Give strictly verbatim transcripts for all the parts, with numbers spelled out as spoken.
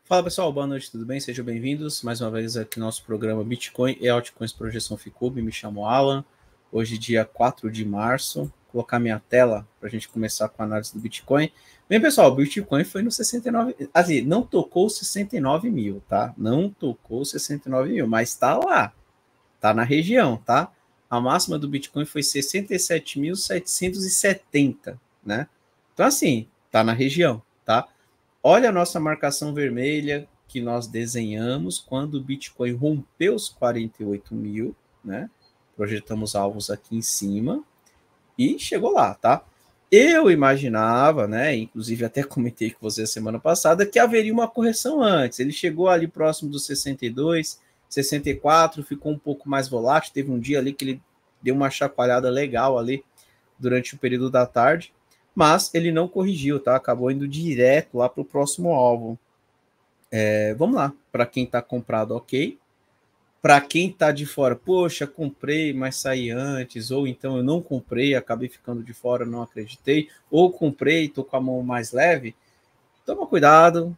Fala pessoal, boa noite, tudo bem? Sejam bem-vindos mais uma vez aqui no nosso programa Bitcoin e Altcoins Projeção Ficube. Me chamo Alan, hoje dia quatro de março. Vou colocar minha tela para a gente começar com a análise do Bitcoin. Bem pessoal, o Bitcoin foi no sessenta e nove, assim, não tocou sessenta e nove mil, tá? Não tocou sessenta e nove mil, mas tá lá, tá na região, tá? A máxima do Bitcoin foi sessenta e sete mil setecentos e setenta, né? Então assim, tá na região, tá? Olha a nossa marcação vermelha que nós desenhamos quando o Bitcoin rompeu os quarenta e oito mil, né? Projetamos alvos aqui em cima e chegou lá, tá? Eu imaginava, né? Inclusive até comentei com você a semana passada que haveria uma correção antes. Ele chegou ali próximo dos sessenta e dois, sessenta e quatro, ficou um pouco mais volátil. Teve um dia ali que ele deu uma chacoalhada legal ali durante o período da tarde. Mas ele não corrigiu, tá? Acabou indo direto lá para o próximo alvo. É, vamos lá. Para quem está comprado, ok. Para quem está de fora, poxa, comprei, mas saí antes. Ou então eu não comprei, acabei ficando de fora, não acreditei. Ou comprei, estou com a mão mais leve. Toma cuidado.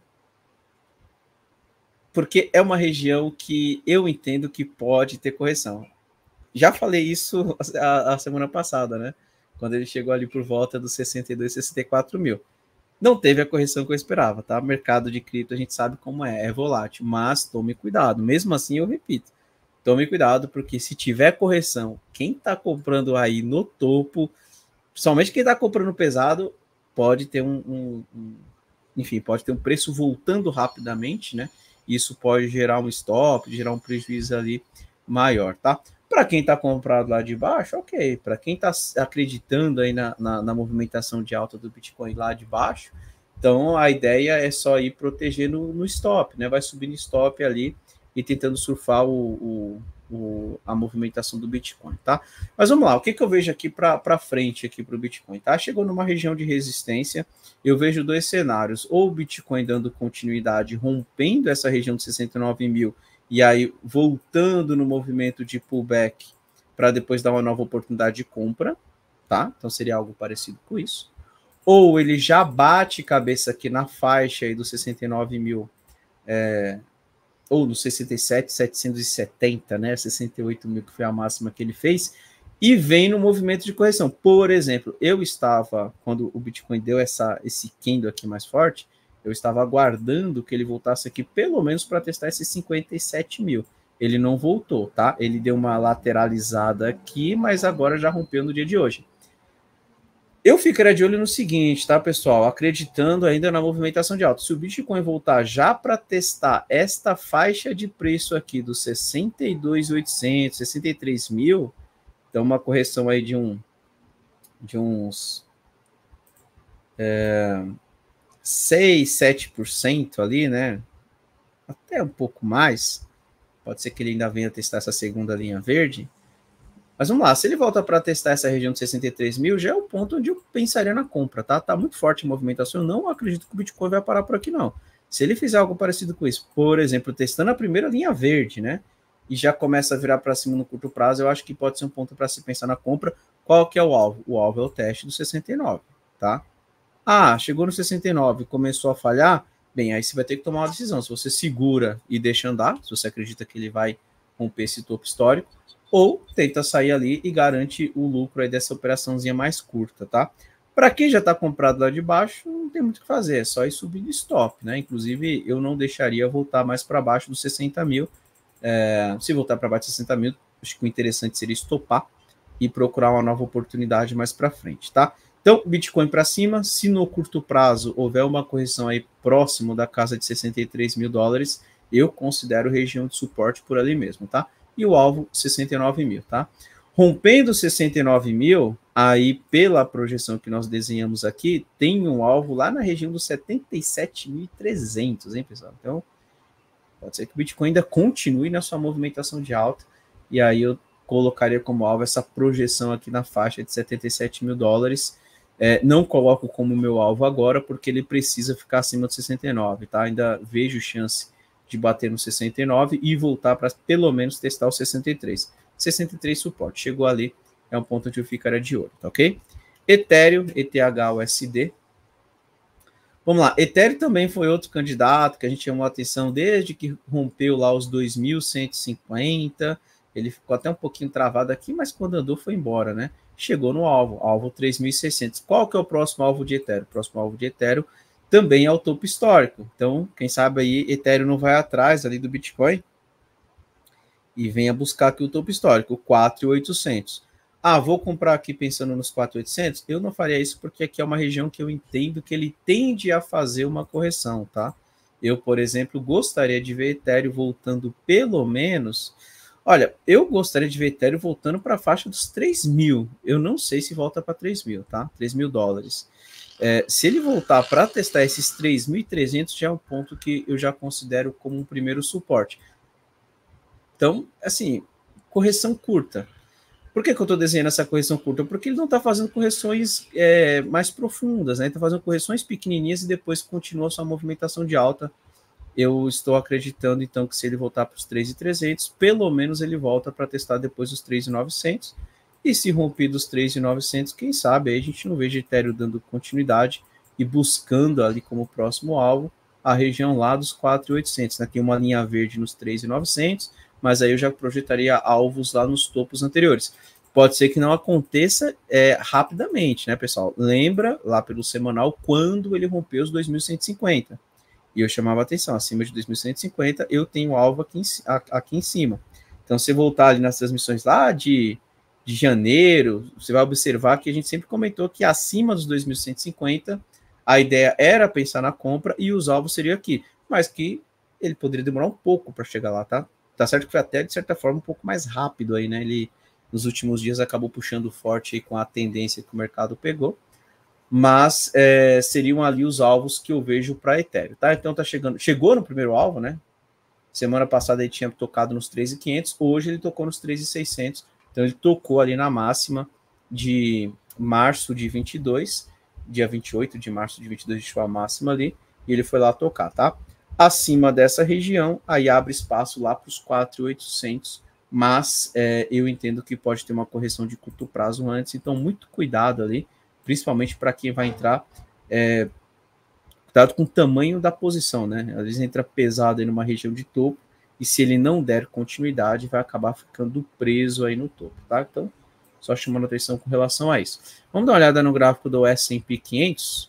Porque é uma região que eu entendo que pode ter correção. Já falei isso a, a semana passada, né? Quando ele chegou ali por volta dos sessenta e dois, sessenta e quatro mil. Não teve a correção que eu esperava, tá? Mercado de cripto a gente sabe como é, é volátil, mas tome cuidado. Mesmo assim, eu repito, tome cuidado, porque se tiver correção, quem está comprando aí no topo, principalmente quem está comprando pesado, pode ter um, um, um, enfim, pode ter um preço voltando rapidamente, né? Isso pode gerar um stop, gerar um prejuízo ali maior, tá? Para quem está comprado lá de baixo, ok. Para quem está acreditando aí na, na, na movimentação de alta do Bitcoin lá de baixo, então a ideia é só ir protegendo no stop, né? Vai subindo stop ali e tentando surfar o, o, o, a movimentação do Bitcoin, tá? Mas vamos lá, o que, que eu vejo aqui para frente aqui para o Bitcoin, tá? Chegou numa região de resistência, eu vejo dois cenários, ou o Bitcoin dando continuidade, rompendo essa região de sessenta e nove mil, e aí voltando no movimento de pullback para depois dar uma nova oportunidade de compra, tá? Então seria algo parecido com isso. Ou ele já bate cabeça aqui na faixa aí dos sessenta e nove mil, é, ou no sessenta e sete mil setecentos e setenta, né? sessenta e oito mil que foi a máxima que ele fez, e vem no movimento de correção. Por exemplo, eu estava, quando o Bitcoin deu essa, esse candle aqui mais forte, eu estava aguardando que ele voltasse aqui pelo menos para testar esses cinquenta e sete mil. Ele não voltou, tá? Ele deu uma lateralizada aqui, mas agora já rompeu no dia de hoje. Eu ficaria de olho no seguinte, tá, pessoal? Acreditando ainda na movimentação de alta. Se o Bitcoin voltar já para testar esta faixa de preço aqui dos sessenta e dois mil e oitocentos, sessenta e três mil, então uma correção aí de um de uns é, seis, sete por cento ali, né? Até um pouco mais. Pode ser que ele ainda venha testar essa segunda linha verde. Mas vamos lá, se ele volta para testar essa região de sessenta e três mil, já é o ponto onde eu pensaria na compra, tá? Tá muito forte a movimentação, eu não acredito que o Bitcoin vai parar por aqui, não. Se ele fizer algo parecido com isso, por exemplo, testando a primeira linha verde, né? E já começa a virar para cima no curto prazo, eu acho que pode ser um ponto para se pensar na compra. Qual que é o alvo? O alvo é o teste do sessenta e nove, tá? Ah, chegou no sessenta e nove, começou a falhar, bem, aí você vai ter que tomar uma decisão. Se você segura e deixa andar, se você acredita que ele vai romper esse topo histórico, ou tenta sair ali e garante o lucro aí dessa operaçãozinha mais curta, tá? Para quem já está comprado lá de baixo, não tem muito o que fazer, é só ir subindo stop, né? Inclusive, eu não deixaria voltar mais para baixo dos sessenta mil. É, se voltar para baixo de sessenta mil, acho que o interessante seria estopar e procurar uma nova oportunidade mais para frente, tá? Então, Bitcoin para cima, se no curto prazo houver uma correção aí próximo da casa de sessenta e três mil dólares, eu considero região de suporte por ali mesmo, tá? E o alvo sessenta e nove mil, tá? Rompendo sessenta e nove mil, aí pela projeção que nós desenhamos aqui, tem um alvo lá na região dos setenta e sete mil e trezentos, hein, pessoal? Então, pode ser que o Bitcoin ainda continue na sua movimentação de alta, e aí eu colocaria como alvo essa projeção aqui na faixa de setenta e sete mil dólares. É, não coloco como meu alvo agora, porque ele precisa ficar acima de sessenta e nove, tá? Ainda vejo chance de bater no sessenta e nove e voltar para pelo menos testar o sessenta e três. sessenta e três suporte, chegou ali, é um ponto onde eu ficaria de olho, tá ok? Ethereum, E T H U S D. Vamos lá, Ethereum também foi outro candidato que a gente chamou a atenção desde que rompeu lá os dois mil cento e cinquenta, ele ficou até um pouquinho travado aqui, mas quando andou foi embora, né? Chegou no alvo, alvo três mil e seiscentos. Qual que é o próximo alvo de Ethereum? O próximo alvo de Ethereum também é o topo histórico. Então, quem sabe aí Ethereum não vai atrás ali do Bitcoin e venha buscar aqui o topo histórico, quatro mil e oitocentos. Ah, vou comprar aqui pensando nos quatro mil e oitocentos? Eu não faria isso porque aqui é uma região que eu entendo que ele tende a fazer uma correção, tá? Eu, por exemplo, gostaria de ver Ethereum voltando pelo menos... Olha, eu gostaria de ver Ethereum voltando para a faixa dos três mil. Eu não sei se volta para três mil, tá? três mil dólares. É, se ele voltar para testar esses três mil e trezentos, já é um ponto que eu já considero como um primeiro suporte. Então, assim, correção curta. Por que, que eu estou desenhando essa correção curta? Porque ele não está fazendo correções é, mais profundas, né? Ele está fazendo correções pequenininhas e depois continua sua movimentação de alta. Eu estou acreditando, então, que se ele voltar para os três mil e trezentos, pelo menos ele volta para testar depois os três mil e novecentos. E se romper dos três mil e novecentos, quem sabe aí a gente não veja Ethereum dando continuidade e buscando ali como próximo alvo a região lá dos quatro mil e oitocentos. Né? Tem uma linha verde nos três mil e novecentos, mas aí eu já projetaria alvos lá nos topos anteriores. Pode ser que não aconteça é, rapidamente, né, pessoal? Lembra lá pelo semanal quando ele rompeu os dois mil cento e cinquenta. E eu chamava atenção, acima de dois mil cento e cinquenta, eu tenho alvo aqui em, aqui em cima. Então, se voltar ali nas transmissões lá de, de janeiro, você vai observar que a gente sempre comentou que acima dos dois mil cento e cinquenta, a ideia era pensar na compra e os alvos seriam aqui, mas que ele poderia demorar um pouco para chegar lá, tá? Tá certo que foi até, de certa forma, um pouco mais rápido aí, né? Ele, nos últimos dias, acabou puxando forte aí com a tendência que o mercado pegou, mas é, seriam ali os alvos que eu vejo para Ethereum, tá? Então tá chegando, chegou no primeiro alvo, né? Semana passada ele tinha tocado nos três mil e quinhentos, hoje ele tocou nos três mil e seiscentos, então ele tocou ali na máxima de março de vinte e dois, dia vinte e oito de março de vinte e dois deixou a máxima ali, e ele foi lá tocar, tá? Acima dessa região, aí abre espaço lá para os quatro mil e oitocentos, mas é, eu entendo que pode ter uma correção de curto prazo antes, então muito cuidado ali, principalmente para quem vai entrar, é, cuidado com o tamanho da posição, né? Às vezes entra pesado aí numa região de topo, e se ele não der continuidade, vai acabar ficando preso aí no topo, tá? Então, só chamando atenção com relação a isso. Vamos dar uma olhada no gráfico do S and P quinhentos.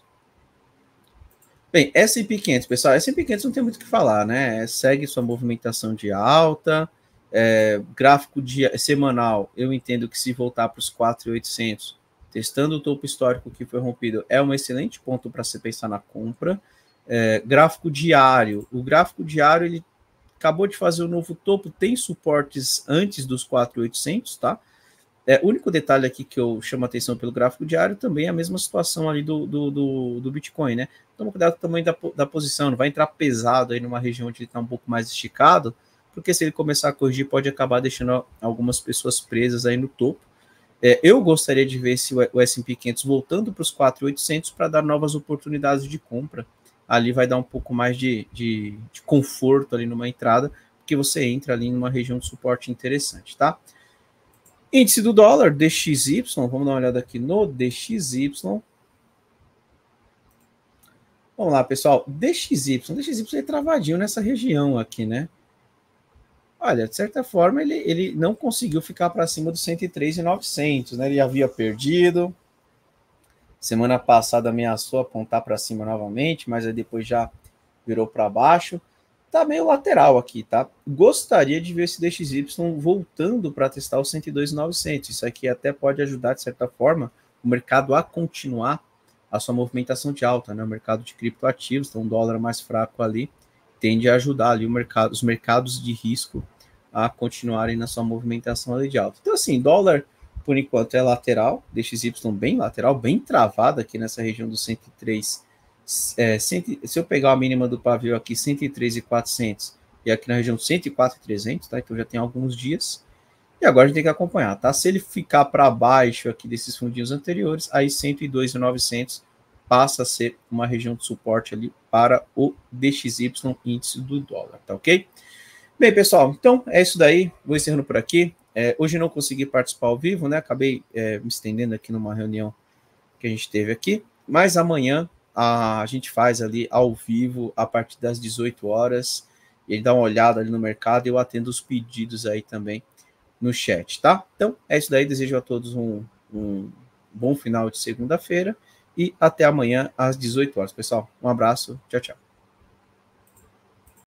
Bem, S and P quinhentos, pessoal, S and P quinhentos não tem muito o que falar, né? Segue sua movimentação de alta, é, gráfico dia, semanal, eu entendo que se voltar para os quatro mil e oitocentos, testando o topo histórico que foi rompido, é um excelente ponto para se pensar na compra. É, gráfico diário, o gráfico diário, ele acabou de fazer o novo topo, tem suportes antes dos quatro mil e oitocentos, tá? É, o único detalhe aqui que eu chamo a atenção pelo gráfico diário também é a mesma situação ali do, do, do, do Bitcoin, né? Toma cuidado com o tamanho da, da posição, não vai entrar pesado aí numa região onde ele está um pouco mais esticado, porque se ele começar a corrigir, pode acabar deixando algumas pessoas presas aí no topo. É, eu gostaria de ver esse, o S and P quinhentos voltando para os quatro mil e oitocentos para dar novas oportunidades de compra. Ali vai dar um pouco mais de, de, de conforto ali numa entrada, porque você entra ali numa região de suporte interessante, tá? Índice do dólar, D X Y, vamos dar uma olhada aqui no D X Y. Vamos lá, pessoal, D X Y, D X Y é travadinho nessa região aqui, né? Olha, de certa forma, ele, ele não conseguiu ficar para cima dos cento e três mil e novecentos, né? Ele havia perdido. Semana passada ameaçou apontar para cima novamente, mas aí depois já virou para baixo. Tá meio lateral aqui, tá? Gostaria de ver esse D X Y voltando para testar os cento e dois mil e novecentos. Isso aqui até pode ajudar, de certa forma, o mercado a continuar a sua movimentação de alta, né? O mercado de criptoativos, então um dólar mais fraco ali, tende a ajudar ali o mercado, os mercados de risco a continuarem na sua movimentação ali de alta. Então, assim, dólar, por enquanto, é lateral, D X Y bem lateral, bem travado aqui nessa região do cento e três. É, cem, se eu pegar a mínima do pavio aqui, cento e três mil e quatrocentos, e aqui na região cento e quatro mil e trezentos, tá? Então já tem alguns dias. E agora a gente tem que acompanhar, tá? Se ele ficar para baixo aqui desses fundinhos anteriores, aí cento e dois mil e novecentos passa a ser uma região de suporte ali para o D X Y, índice do dólar, tá ok? Bem, pessoal, então é isso daí. Vou encerrando por aqui. É, hoje não consegui participar ao vivo, né? Acabei é, me estendendo aqui numa reunião que a gente teve aqui. Mas amanhã a, a gente faz ali ao vivo a partir das dezoito horas. Ele dá uma olhada ali no mercado e eu atendo os pedidos aí também no chat, tá? Então, é isso daí. Desejo a todos um, um bom final de segunda-feira e até amanhã às dezoito horas, pessoal. Um abraço. Tchau, tchau.